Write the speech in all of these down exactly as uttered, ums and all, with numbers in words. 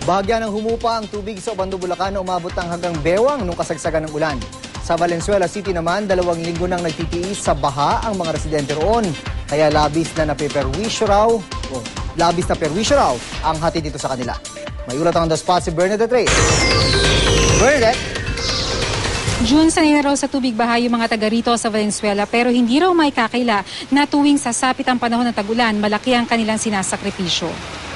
Bahagya ng humupa ang tubig sa Obando, Bulacan na umabot ng hanggang bewang nung kasagsagan ng ulan. Sa Valenzuela City naman, dalawang linggo nang nagtitiis sa baha ang mga residente roon. Kaya labis na napeperwisyo raw, o labis na perwisyo raw ang hatid dito sa kanila. May ulat ang on the spot si Bernadette Reyes. Bernadette? June, sanay na raw sa tubig baha yung mga taga rito sa Valenzuela pero hindi raw may kakila na tuwing sasapit ang panahon ng tag-ulan, malaki ang kanilang sinasakripisyo.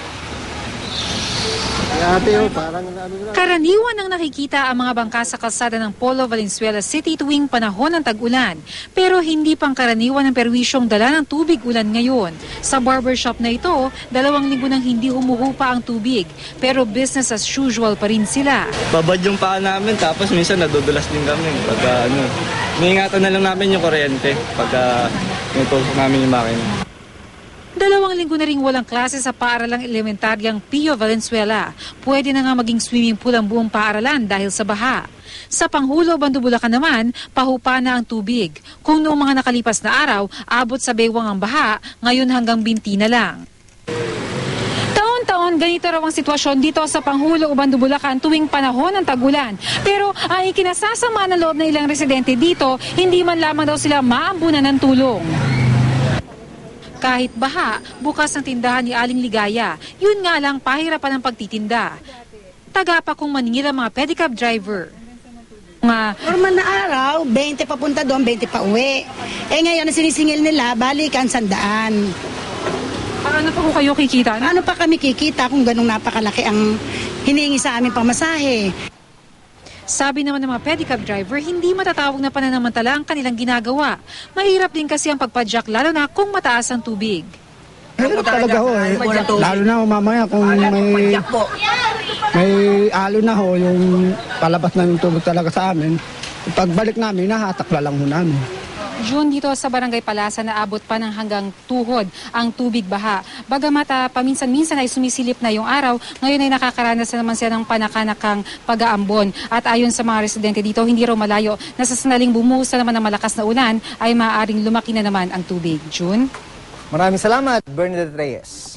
Karaniwan nang nakikita ang mga bangka sa kalsada ng Polo, Valenzuela City tuwing panahon ng tag-ulan. Pero hindi pang karaniwan ang perwisyong dala ng tubig ulan ngayon. Sa barbershop na ito, dalawang linggo nang hindi humuhupa ang tubig. Pero business as usual pa rin sila. Babad yung paa namin tapos minsan nadudulas din kami. Pagka ano, niingatan na lang namin yung kuryente pagka inutusok namin yung makina. Dalawang linggo na rin walang klase sa paaralang elementaryang Pio Valenzuela. Pwede na nga maging swimming pool ang buong paaralan dahil sa baha. Sa Panghulo, Obando, Bulacan naman, pahupa na ang tubig. Kung noong mga nakalipas na araw, abot sa bewang ang baha, ngayon hanggang binti na lang. Taon-taon, ganito raw ang sitwasyon dito sa Panghulo, Obando, Bulacan tuwing panahon ng tag-ulan. Pero ang ikinasasama ng loob ng ilang residente dito, hindi man lamang daw sila maambunan ng tulong. Kahit baha, bukas ang tindahan ni Aling Ligaya. Yun nga lang, pahirapan ang pagtitinda. Taga pa kung maningil ang mga pedicab driver. Mga normal na araw, twenty papunta doon, twenty pa uwi. Eh ngayon, ang sinisingil nila, balikan sandaan. Paano pa ko kayo kikita? Ano pa kami kikita kung ganung napakalaki ang hiningi sa aming pamasahe? Sabi naman ng mga pedicab driver, hindi matatawag na pananamantala ang kanilang ginagawa. Mahirap din kasi ang pagpadyak lalo na kung mataas ang tubig. Hirap talaga ho eh. Lalo na ho mamaya kung may, may alo na ho, yung palabas na yung tubig talaga sa amin. Pagbalik namin, nahatakla lang ho namin. June, dito sa Barangay Palasa naabot pa ng hanggang tuhod ang tubig baha. Bagamat uh, paminsan-minsan ay sumisilip na yung araw, ngayon ay nakakaranas na naman siya ng panakanakang pag-aambon. At ayon sa mga residente dito, hindi raw malayo na sa sanaling bumuhos na naman ng malakas na ulan ay maaaring lumaki na naman ang tubig. June? Maraming salamat, Bernadette Reyes.